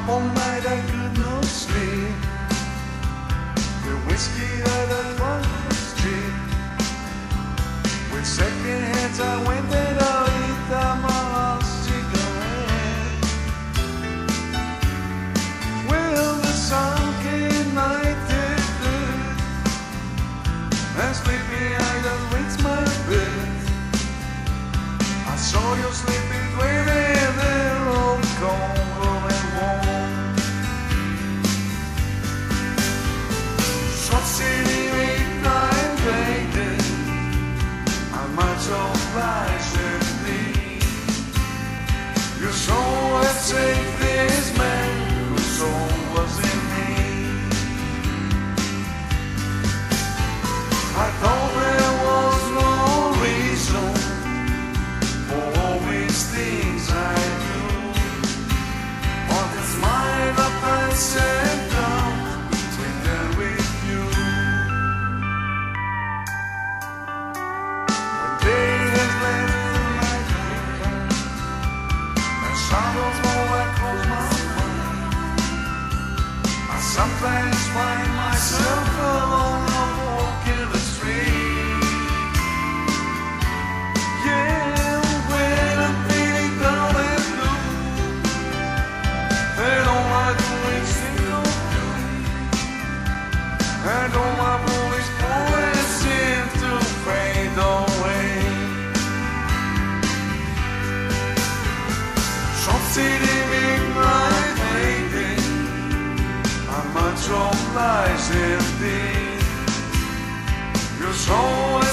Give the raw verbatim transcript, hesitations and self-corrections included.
All night I could not sleep. The whiskey that I drank was cheap. With second hands I went and I lit up my last cigarette. Well, the sun came night did good, and sleepy I just reached my bed. I saw you sleeping waiting there all cold and warm. Short city midnight faded, how much obliged to me. Your soul had saved this man whose soul was in me. I thought there was no reason for all these things I do, on this mind up and set down between them with you. When day has left the night behind, and shadows fall across my mind, I sometimes find myself alone walking the street. Yeah, when I'm feeling down and blue, and all I do is think of you, and all my foolish poets seem to fade away. Short city midnight lady, how much obliged indeed. Your soul